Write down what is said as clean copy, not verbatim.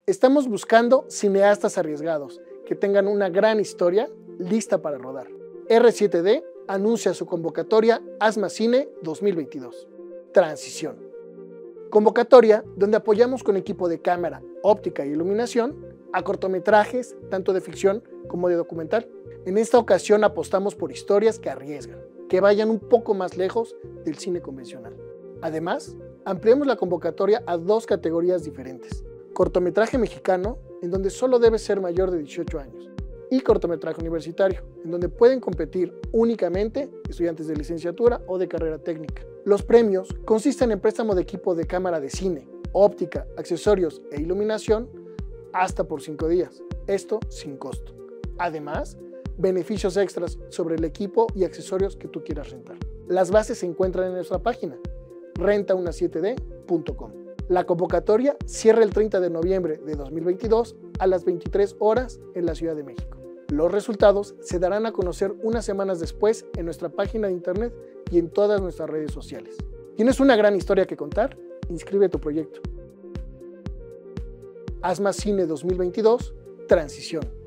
Estamos buscando cineastas arriesgados que tengan una gran historia lista para rodar. R7D anuncia su convocatoria Asma Cine 2022. Transición. Convocatoria donde apoyamos con equipo de cámara, óptica e iluminación a cortometrajes tanto de ficción como de documental. En esta ocasión apostamos por historias que arriesgan, que vayan un poco más lejos del cine convencional. Además, ampliamos la convocatoria a 2 categorías diferentes: cortometraje mexicano, en donde solo debe ser mayor de 18 años, y cortometraje universitario, en donde pueden competir únicamente estudiantes de licenciatura o de carrera técnica. Los premios consisten en préstamo de equipo de cámara de cine, óptica, accesorios e iluminación hasta por 5 días, esto sin costo. Además, beneficios extras sobre el equipo y accesorios que tú quieras rentar. Las bases se encuentran en nuestra página, rentauna7d.com. La convocatoria cierra el 30 de noviembre de 2022 a las 23 horas en la Ciudad de México. Los resultados se darán a conocer unas semanas después en nuestra página de internet y en todas nuestras redes sociales. ¿Tienes una gran historia que contar? Inscribe tu proyecto. Asma Cine 2022, Transición.